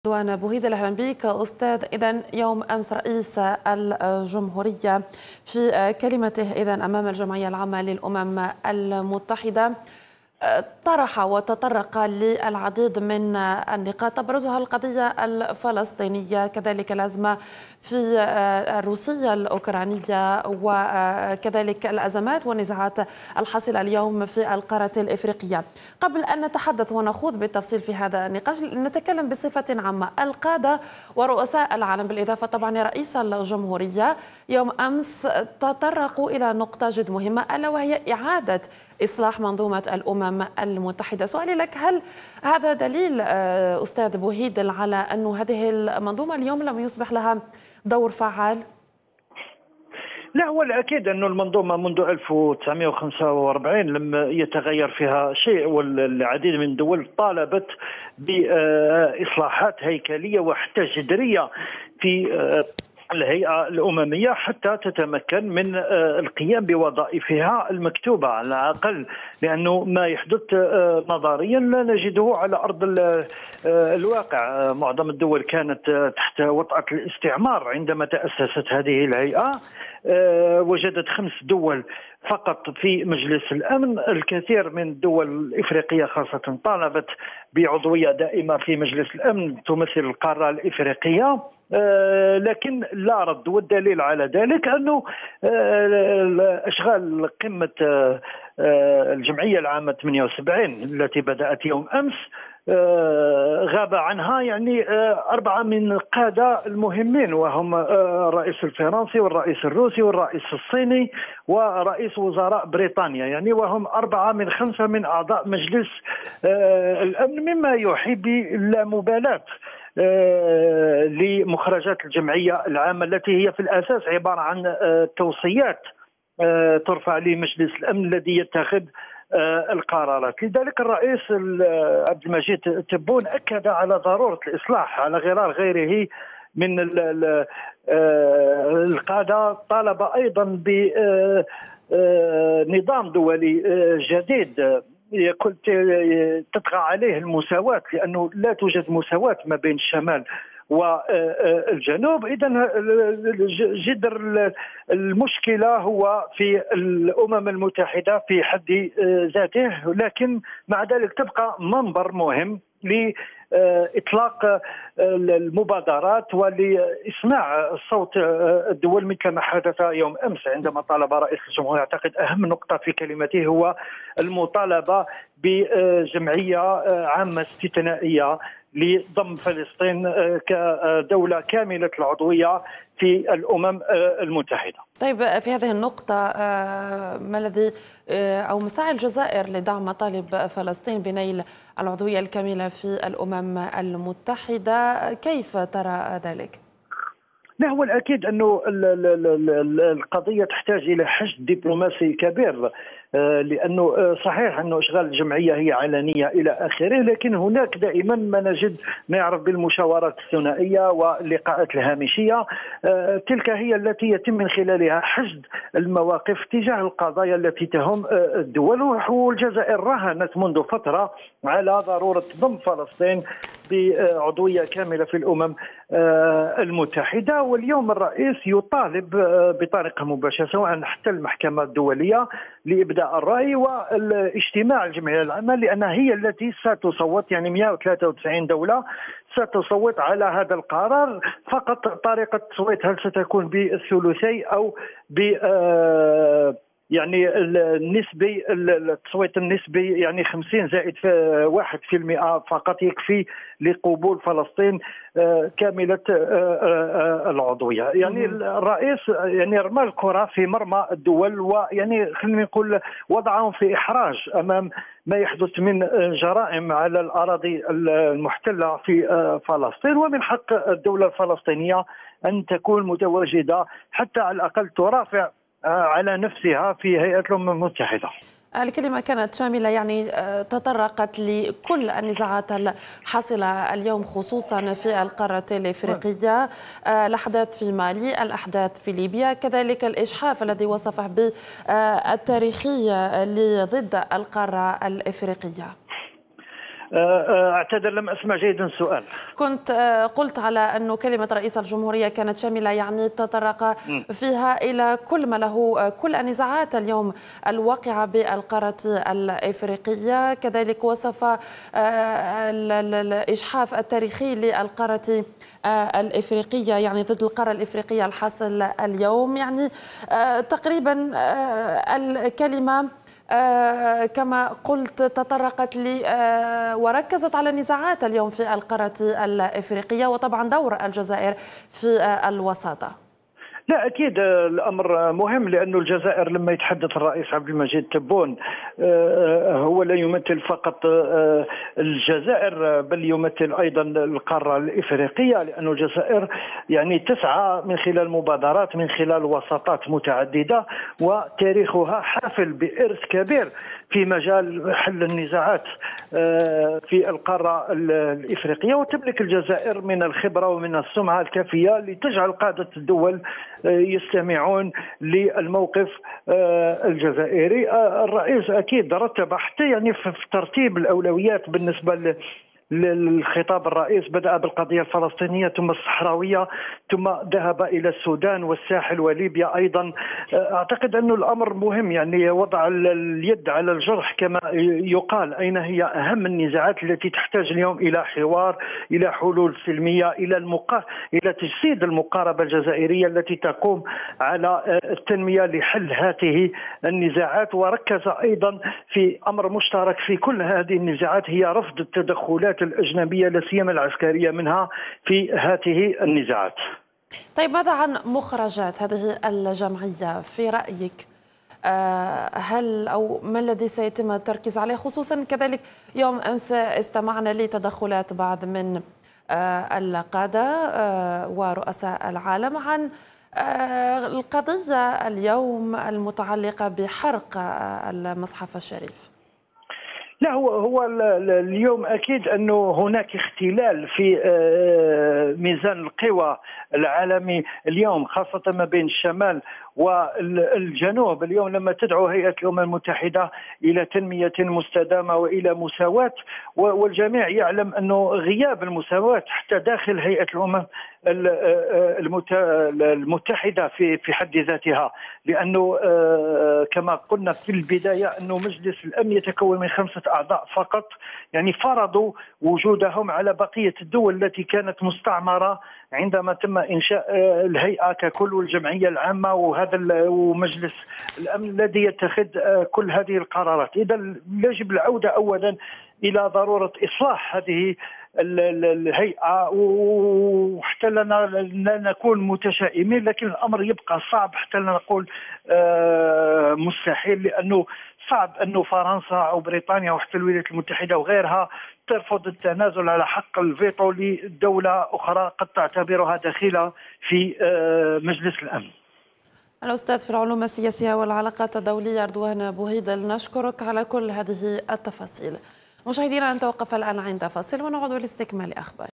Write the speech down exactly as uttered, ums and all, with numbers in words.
رضوان بوهيد، اهلا بك استاذ. اذا يوم امس رئيس الجمهوريه في كلمته اذا امام الجمعيه العامه للامم المتحده طرح وتطرق للعديد من النقاط تبرزها القضية الفلسطينية، كذلك الأزمة في الروسية الأوكرانية، وكذلك الأزمات والنزاعات الحاصلة اليوم في القارة الإفريقية. قبل أن نتحدث ونخوض بالتفصيل في هذا النقاش، نتكلم بصفة عامة. القادة ورؤساء العالم بالإضافة طبعا لرئيس الجمهورية يوم أمس تطرقوا إلى نقطة جد مهمة، ألا وهي إعادة إصلاح منظومة الأمم المتحدة. سؤالي لك، هل هذا دليل أستاذ بوهيد على أن هذه المنظومة اليوم لم يصبح لها دور فعال؟ لا، هو الأكيد أن المنظومة منذ ألف وتسعمئة وخمسة وأربعين لم يتغير فيها شيء، والعديد من الدول طالبت بإصلاحات هيكلية وحتى جذرية في الهيئة الأممية حتى تتمكن من القيام بوظائفها المكتوبة على الأقل، لأنه ما يحدث نظريا لا نجده على أرض الواقع. معظم الدول كانت تحت وطأة الاستعمار عندما تأسست هذه الهيئة. وجدت خمس دول فقط في مجلس الأمن. الكثير من الدول الإفريقية خاصة طالبت بعضوية دائمة في مجلس الأمن تمثل القارة الإفريقية، لكن لا رد. والدليل على ذلك أنه أشغال قمة الجمعية العامة ثمانية وسبعين التي بدأت يوم أمس غاب عنها يعني أربعة من القادة المهمين، وهم الرئيس الفرنسي والرئيس الروسي والرئيس الصيني ورئيس وزراء بريطانيا، يعني وهم أربعة من خمسة من أعضاء مجلس الأمن، مما يوحي باللامبالاة لمخرجات الجمعية العامة التي هي في الأساس عبارة عن توصيات ترفع لمجلس الأمن الذي يتخذ القرارات. لذلك الرئيس عبد المجيد تبون أكد على ضرورة الإصلاح على غرار غيره من القادة. طالب أيضا بنظام دولي جديد تطغى عليه المساواة، لأنه لا توجد مساواة ما بين الشمال والجنوب. إذا جذر المشكلة هو في الأمم المتحدة في حد ذاته، لكن مع ذلك تبقى منبر مهم لإطلاق المبادرات ولإسماع صوت الدول، مثل ما حدث يوم أمس عندما طالب رئيس الجمهورية. أعتقد أهم نقطة في كلمته هو المطالبة بجمعية عامة استثنائية لضم فلسطين كدولة كاملة العضوية في الأمم المتحدة. طيب، في هذه النقطة ما الذي أو مساعي الجزائر لدعم مطالب فلسطين بنيل العضوية الكاملة في الأمم المتحدة، كيف ترى ذلك؟ لا، هو الأكيد أنه القضية تحتاج إلى حشد دبلوماسي كبير، لأنه صحيح أنه إشغال الجمعية هي علنية إلى آخره، لكن هناك دائما ما نجد ما يعرف بالمشاورات الثنائية واللقاءات الهامشية. تلك هي التي يتم من خلالها حشد المواقف تجاه القضايا التي تهم الدول. والجزائر راهنت منذ فترة على ضرورة ضم فلسطين بعضوية كاملة في الأمم المتحدة. واليوم الرئيس يطالب بطريقة مباشرة سواء حتى المحكمة الدولية لإبداء الرأي والاجتماع الجمعية العامة، لأنها هي التي ستصوت، يعني مئة وثلاثة وتسعين دولة ستصوت على هذا القرار. فقط طريقة التصويت هل ستكون بالثلثي أو ب يعني النسبي، التصويت النسبي يعني خمسين زائد واحد في المئة فقط يكفي لقبول فلسطين كاملة العضوية. يعني الرئيس يعني رمى الكرة في مرمى الدول، ويعني خلينا نقول وضعهم في إحراج أمام ما يحدث من جرائم على الأراضي المحتلة في فلسطين. ومن حق الدولة الفلسطينية أن تكون متواجدة حتى على الأقل ترافع على نفسها في هيئة الأمم المتحدة. الكلمة كانت شاملة، يعني تطرقت لكل النزاعات الحاصلة اليوم خصوصا في القارة الإفريقية، الأحداث في مالي، الأحداث في ليبيا، كذلك الإجحاف الذي وصفه بالتاريخي ضد القارة الإفريقية. اعتذر لم اسمع جيدا السؤال. كنت قلت على انه كلمه رئيس الجمهوريه كانت شامله، يعني تطرق فيها الى كل ما له كل النزاعات اليوم الواقعه بالقاره الافريقيه، كذلك وصف الاجحاف التاريخي للقاره الإفريقية، يعني ضد القارة الإفريقية الحاصل اليوم. يعني تقريبا الكلمة كما قلت تطرقت لي وركزت على النزاعات اليوم في القارة الإفريقية، وطبعا دور الجزائر في الوساطة. لا أكيد الأمر مهم، لأن الجزائر لما يتحدث الرئيس عبد المجيد تبون هو لا يمثل فقط الجزائر بل يمثل أيضا القارة الإفريقية، لأن الجزائر يعني تسعى من خلال مبادرات من خلال وساطات متعددة، وتاريخها حافل بإرث كبير في مجال حل النزاعات في القارة الإفريقية، وتملك الجزائر من الخبرة ومن السمعة الكافية لتجعل قادة الدول يستمعون للموقف الجزائري. الرئيس أكيد رتب حتى يعني في ترتيب الأولويات بالنسبة للخطاب الرئيس، بدأ بالقضية الفلسطينية ثم الصحراوية ثم ذهب إلى السودان والساحل وليبيا أيضا. أعتقد أن الأمر مهم، يعني وضع اليد على الجرح كما يقال. أين هي أهم النزاعات التي تحتاج اليوم إلى حوار، إلى حلول سلمية، إلى المقا... إلى تجسيد المقاربة الجزائرية التي تقوم على التنمية لحل هذه النزاعات. وركز أيضا في أمر مشترك في كل هذه النزاعات، هي رفض التدخلات الأجنبية لا سيما العسكرية منها في هذه النزاعات. طيب ماذا عن مخرجات هذه الجمعية في رأيك؟ هل أو ما الذي سيتم التركيز عليه، خصوصا كذلك يوم أمس استمعنا لتدخلات بعض من القادة ورؤساء العالم عن القضية اليوم المتعلقة بحرق المصحف الشريف؟ لا هو هو اليوم اكيد انه هناك اختلال في ميزان القوى العالمي اليوم، خاصه ما بين الشمال والجنوب. اليوم لما تدعو هيئه الامم المتحده الى تنميه مستدامه والى مساواه، والجميع يعلم انه غياب المساواه حتى داخل هيئه الامم المتحده في في حد ذاتها، لانه كما قلنا في البدايه انه مجلس الامن يتكون من خمسه اعضاء فقط، يعني فرضوا وجودهم على بقيه الدول التي كانت مستعمره عندما تم انشاء الهيئه ككل والجمعيه العامه وهذا ومجلس الامن الذي يتخذ كل هذه القرارات. اذا يجب العوده اولا الى ضروره اصلاح هذه الهيئه، وحتى لا نكون متشائمين، لكن الامر يبقى صعب حتى لا نقول مستحيل، لانه صعب انه فرنسا او بريطانيا وحتى الولايات المتحده وغيرها ترفض التنازل على حق الفيتو لدوله اخرى قد تعتبرها داخله في مجلس الامن. الأستاذ في العلوم السياسية والعلاقات الدولية رضوان بوهيدل، نشكرك على كل هذه التفاصيل. مشاهدينا نتوقف الآن عند فاصل ونعود لاستكمال أخبار.